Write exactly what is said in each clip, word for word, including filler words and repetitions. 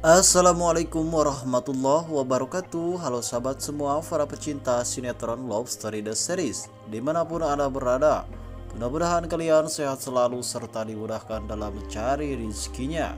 Assalamualaikum warahmatullahi wabarakatuh. Halo sahabat semua, para pecinta sinetron Love Story The Series dimanapun Anda berada. Mudah-mudahan kalian sehat selalu serta dimudahkan dalam mencari rezekinya.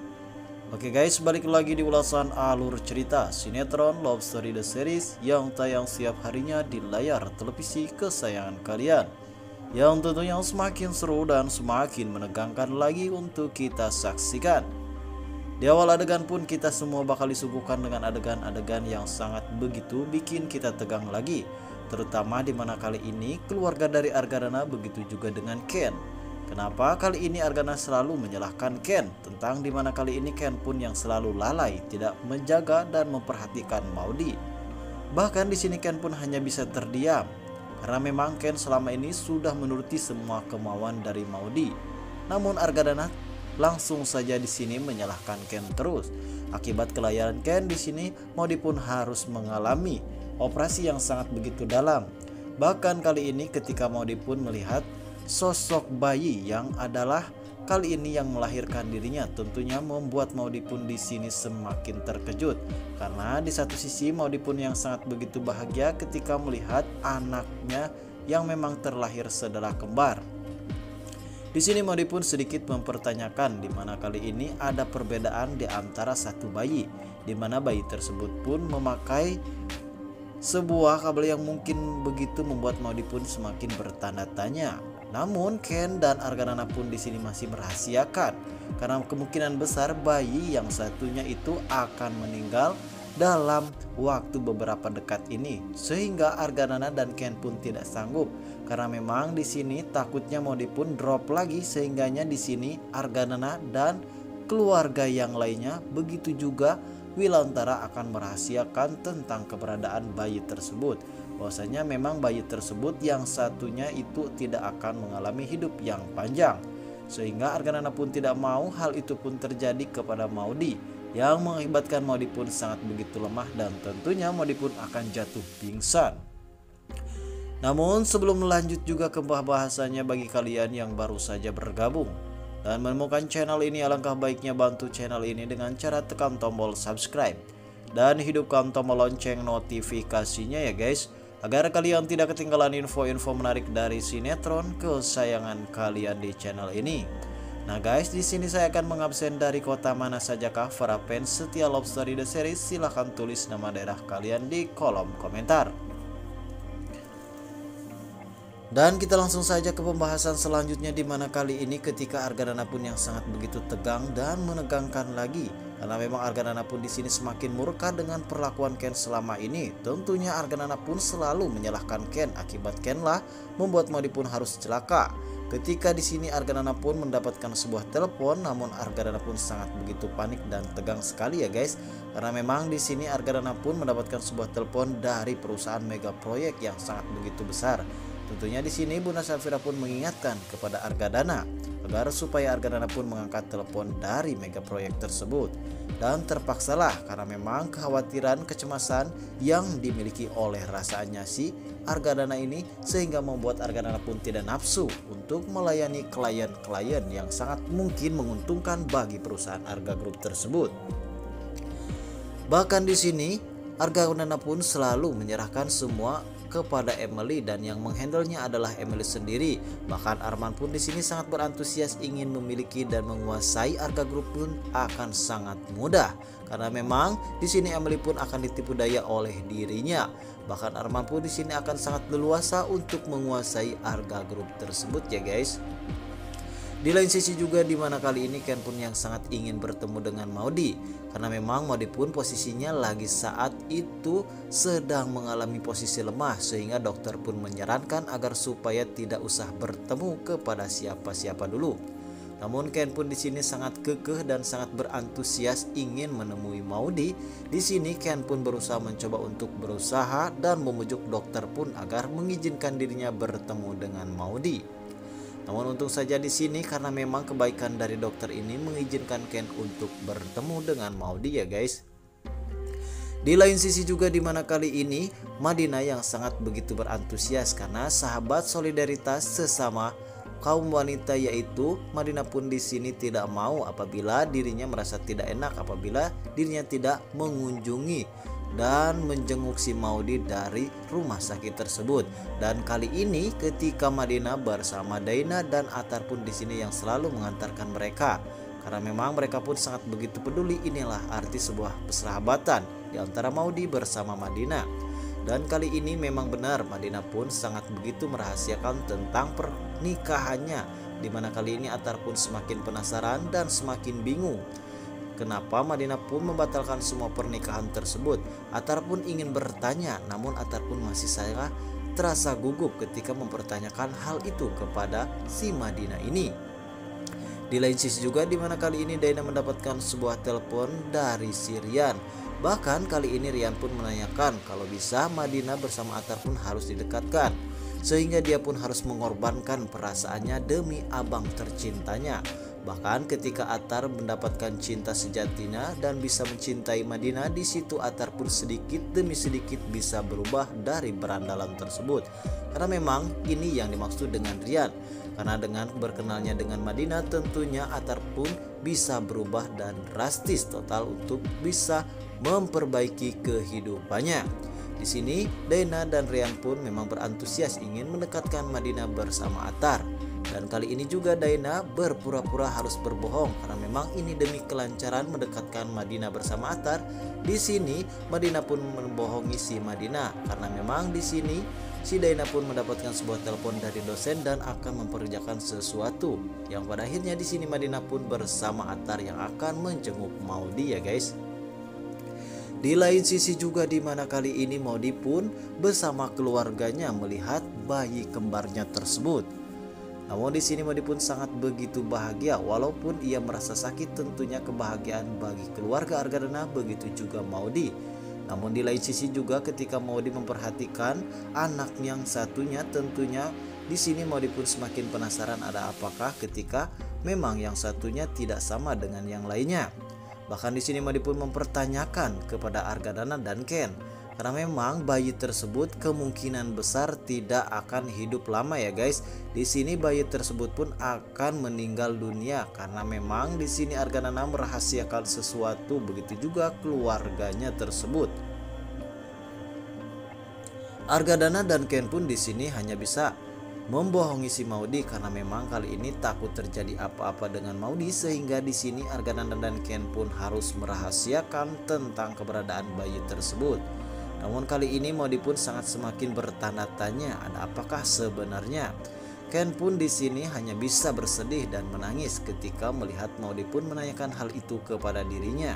Oke guys, balik lagi di ulasan alur cerita sinetron Love Story The Series yang tayang setiap harinya di layar televisi kesayangan kalian, yang tentunya semakin seru dan semakin menegangkan lagi untuk kita saksikan. Di awal adegan pun kita semua bakal disuguhkan dengan adegan-adegan yang sangat begitu bikin kita tegang lagi. Terutama di mana kali ini keluarga dari Argadana, begitu juga dengan Ken. Kenapa kali ini Argadana selalu menyalahkan Ken? Tentang di mana kali ini Ken pun yang selalu lalai, tidak menjaga dan memperhatikan Maudy. Bahkan di sini Ken pun hanya bisa terdiam, karena memang Ken selama ini sudah menuruti semua kemauan dari Maudy. Namun Argadana langsung saja di sini menyalahkan Ken terus. Akibat kelayaran Ken di sini, Maudy pun harus mengalami operasi yang sangat begitu dalam. Bahkan kali ini ketika Maudy pun melihat sosok bayi yang adalah kali ini yang melahirkan dirinya, tentunya membuat Maudy pun di sini semakin terkejut. Karena di satu sisi Maudy pun yang sangat begitu bahagia ketika melihat anaknya yang memang terlahir saudara kembar. Di sini Maudy pun sedikit mempertanyakan di mana kali ini ada perbedaan di antara satu bayi, di mana bayi tersebut pun memakai sebuah kabel yang mungkin begitu membuat Maudy pun semakin bertanda tanya. Namun Ken dan Argadana pun di sini masih merahasiakan, karena kemungkinan besar bayi yang satunya itu akan meninggal dalam waktu beberapa dekat ini, sehingga Argadana dan Ken pun tidak sanggup. Karena memang di sini takutnya Maudy pun drop lagi, sehingganya di sini Argadana dan keluarga yang lainnya, begitu juga Wilantara akan merahasiakan tentang keberadaan bayi tersebut. Bahwasanya memang bayi tersebut yang satunya itu tidak akan mengalami hidup yang panjang, sehingga Argadana pun tidak mau hal itu pun terjadi kepada Maudy, yang mengakibatkan Maudy pun sangat begitu lemah dan tentunya Maudy pun akan jatuh pingsan. Namun sebelum melanjut juga ke bahasannya, bagi kalian yang baru saja bergabung dan menemukan channel ini, alangkah baiknya bantu channel ini dengan cara tekan tombol subscribe dan hidupkan tombol lonceng notifikasinya ya guys, agar kalian tidak ketinggalan info-info menarik dari sinetron kesayangan kalian di channel ini. Nah guys, di sini saya akan mengabsen dari kota mana sajakah para fans setia Love Story The Series. Silahkan tulis nama daerah kalian di kolom komentar. Dan kita langsung saja ke pembahasan selanjutnya, di mana kali ini ketika Argadana pun yang sangat begitu tegang dan menegangkan lagi, karena memang Argadana pun di sini semakin murka dengan perlakuan Ken selama ini. Tentunya Argadana pun selalu menyalahkan Ken, akibat Ken lah membuat Maudy pun harus celaka. Ketika di sini Argadana pun mendapatkan sebuah telepon, namun Argadana pun sangat begitu panik dan tegang sekali ya guys, karena memang di sini Argadana pun mendapatkan sebuah telepon dari perusahaan mega proyek yang sangat begitu besar. Tentunya di sini Bunda Safira pun mengingatkan kepada Argadana agar supaya Argadana pun mengangkat telepon dari mega proyek tersebut. Dan terpaksalah karena memang kekhawatiran, kecemasan yang dimiliki oleh rasanya si Argadana ini, sehingga membuat Argadana pun tidak nafsu untuk melayani klien-klien yang sangat mungkin menguntungkan bagi perusahaan Arga Group tersebut. Bahkan di sini Argadana pun selalu menyerahkan semua kepada Emily, dan yang menghandlenya adalah Emily sendiri. Bahkan Arman pun di sini sangat berantusias ingin memiliki dan menguasai Arga Group pun akan sangat mudah, karena memang di sini Emily pun akan ditipu daya oleh dirinya. Bahkan Arman pun di sini akan sangat leluasa untuk menguasai Arga Group tersebut ya guys. Di lain sisi juga di mana kali ini Ken pun yang sangat ingin bertemu dengan Maudy, karena memang Maudy pun posisinya lagi saat itu sedang mengalami posisi lemah, sehingga dokter pun menyarankan agar supaya tidak usah bertemu kepada siapa-siapa dulu. Namun Ken pun di sini sangat kekeh dan sangat berantusias ingin menemui Maudy. Di sini Ken pun berusaha mencoba untuk berusaha dan memujuk dokter pun agar mengizinkan dirinya bertemu dengan Maudy. Namun untung saja di sini karena memang kebaikan dari dokter ini mengizinkan Ken untuk bertemu dengan Maudy ya guys. Di lain sisi juga di mana kali ini Madina yang sangat begitu berantusias karena sahabat solidaritas sesama kaum wanita, yaitu Madinah pun di sini tidak mau apabila dirinya merasa tidak enak apabila dirinya tidak mengunjungi dan menjenguk si Maudi dari rumah sakit tersebut. Dan kali ini ketika Madinah bersama Daina dan Atar pun di sini yang selalu mengantarkan mereka, karena memang mereka pun sangat begitu peduli. Inilah arti sebuah persahabatan di antara Maudi bersama Madinah. Dan kali ini memang benar Madinah pun sangat begitu merahasiakan tentang pernikahannya, dimana kali ini Atar pun semakin penasaran dan semakin bingung kenapa Madinah pun membatalkan semua pernikahan tersebut. Atar pun ingin bertanya, namun Atar pun masih saja terasa gugup ketika mempertanyakan hal itu kepada si Madinah ini. Di lain sisi juga dimana kali ini Daina mendapatkan sebuah telepon dari si Rian. Bahkan kali ini Rian pun menanyakan kalau bisa Madinah bersama Atar pun harus didekatkan, sehingga dia pun harus mengorbankan perasaannya demi abang tercintanya. Bahkan ketika Atar mendapatkan cinta sejatinya dan bisa mencintai Madinah, di situ Atar pun sedikit demi sedikit bisa berubah dari berandalan tersebut. Karena memang ini yang dimaksud dengan Rian. Karena dengan berkenalnya dengan Madinah tentunya Atar pun bisa berubah dan drastis total untuk bisa memperbaiki kehidupannya. Di sini Daina dan Rian pun memang berantusias ingin mendekatkan Madinah bersama Atar. Dan kali ini juga Daina berpura-pura harus berbohong karena memang ini demi kelancaran mendekatkan Madinah bersama Atar. Di sini Madinah pun membohongi si Madinah karena memang di sini si Daina pun mendapatkan sebuah telepon dari dosen dan akan memperkerjakan sesuatu. Yang pada akhirnya di sini Madinah pun bersama Atar yang akan menjenguk Maudi ya guys. Di lain sisi juga di mana kali ini Maudi pun bersama keluarganya melihat bayi kembarnya tersebut. Namun di sini Maudi pun sangat begitu bahagia, walaupun ia merasa sakit. Tentunya kebahagiaan bagi keluarga Argadana, begitu juga Maudi. Namun di lain sisi juga ketika Maudi memperhatikan anak yang satunya, tentunya di sini Maudi pun semakin penasaran ada apakah ketika memang yang satunya tidak sama dengan yang lainnya. Bahkan di sini Maudi pun mempertanyakan kepada Argadana dan Ken. Karena memang bayi tersebut kemungkinan besar tidak akan hidup lama ya guys. Di sini bayi tersebut pun akan meninggal dunia karena memang di sini Argadana merahasiakan sesuatu, begitu juga keluarganya tersebut. Argadana dan Ken pun di sini hanya bisa membohongi si Maudi karena memang kali ini takut terjadi apa-apa dengan Maudi, sehingga di sini Argadana dan Ken pun harus merahasiakan tentang keberadaan bayi tersebut. Namun kali ini Maudi pun sangat semakin bertanda tanya ada apakah sebenarnya. Ken pun di sini hanya bisa bersedih dan menangis ketika melihat Maudi pun menanyakan hal itu kepada dirinya.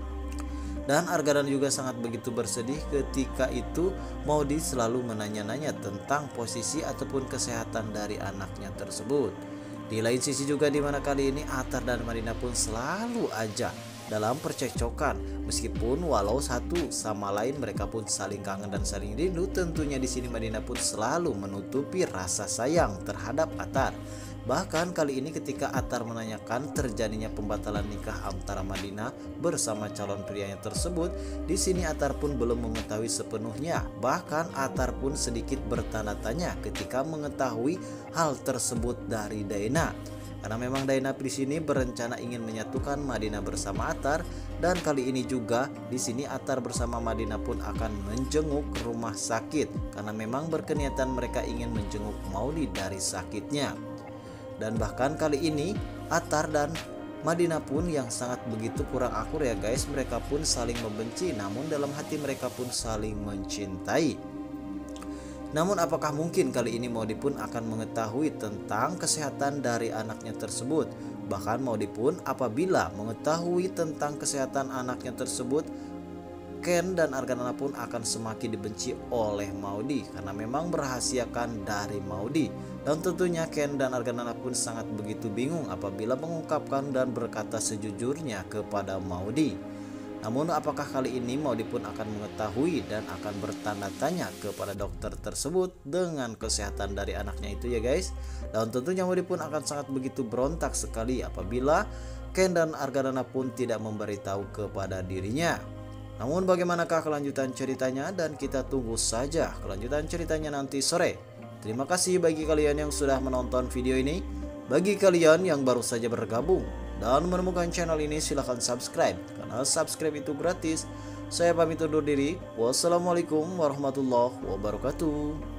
Dan Argadana juga sangat begitu bersedih ketika itu Maudi selalu menanya-nanya tentang posisi ataupun kesehatan dari anaknya tersebut. Di lain sisi juga di mana kali ini Atar dan Madinah pun selalu aja dalam percekcokan, meskipun walau satu sama lain mereka pun saling kangen dan saling rindu. Tentunya di sini Madinah pun selalu menutupi rasa sayang terhadap Atar. Bahkan kali ini ketika Atar menanyakan terjadinya pembatalan nikah antara Madinah bersama calon prianya tersebut, di sini Atar pun belum mengetahui sepenuhnya. Bahkan Atar pun sedikit bertanda tanya ketika mengetahui hal tersebut dari Daina. Karena memang Daina di sini berencana ingin menyatukan Madinah bersama Atar, dan kali ini juga di sini Atar bersama Madinah pun akan menjenguk rumah sakit karena memang berkeniatan mereka ingin menjenguk Maudi dari sakitnya. Dan bahkan kali ini Atar dan Madinah pun yang sangat begitu kurang akur ya guys, mereka pun saling membenci namun dalam hati mereka pun saling mencintai. Namun apakah mungkin kali ini Maudi pun akan mengetahui tentang kesehatan dari anaknya tersebut? Bahkan Maudi pun apabila mengetahui tentang kesehatan anaknya tersebut, Ken dan Argadana pun akan semakin dibenci oleh Maudi karena memang merahasiakan dari Maudi. Dan tentunya Ken dan Argadana pun sangat begitu bingung apabila mengungkapkan dan berkata sejujurnya kepada Maudi. Namun apakah kali ini Maudi pun akan mengetahui dan akan bertanda tanya kepada dokter tersebut dengan kesehatan dari anaknya itu ya guys. Dan tentunya Maudi pun akan sangat begitu berontak sekali apabila Ken dan Argadana pun tidak memberitahu kepada dirinya. Namun bagaimanakah kelanjutan ceritanya, dan kita tunggu saja kelanjutan ceritanya nanti sore. Terima kasih bagi kalian yang sudah menonton video ini. Bagi kalian yang baru saja bergabung dan menemukan channel ini, silahkan subscribe, karena subscribe itu gratis. Saya pamit undur diri. Wassalamualaikum warahmatullahi wabarakatuh.